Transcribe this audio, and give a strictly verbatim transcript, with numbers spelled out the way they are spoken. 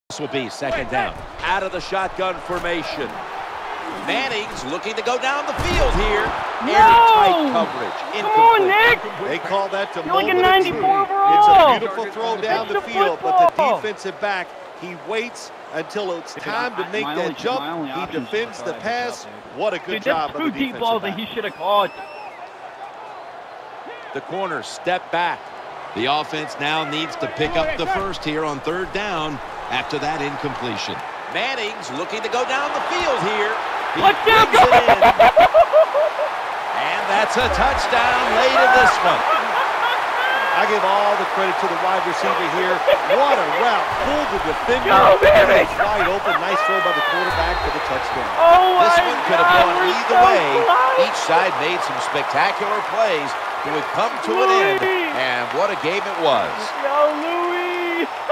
This will be second down. Out of the shotgun formation. Manning's looking to go down the field here. No! Airtight coverage. Come on, Nick! They call that the You're like a moment of ninety-four truth. overall. It's a beautiful throw down It's the the field, but football. the defensive back, he waits until it's time to make My that only- jump. my only He option is defends to the try to pass. get out, What a good Dude, job that's of two the deep defensive balls that back. he should have caught. The corner step back. The offense now needs to pick up the first here on third down after that incompletion. Manning's looking to go down the field here. He Touchdown, brings it in. And that's a touchdown late in this one. I give all the credit to the wide receiver here. What a route. Pulled the defender. Go, baby. It's wide open. Nice throw by the quarterback for the touchdown. Oh, my This one could have God, gone we're either so way. close. Each side made some spectacular plays that would come to an end. And what a game it was. Yo, Louie!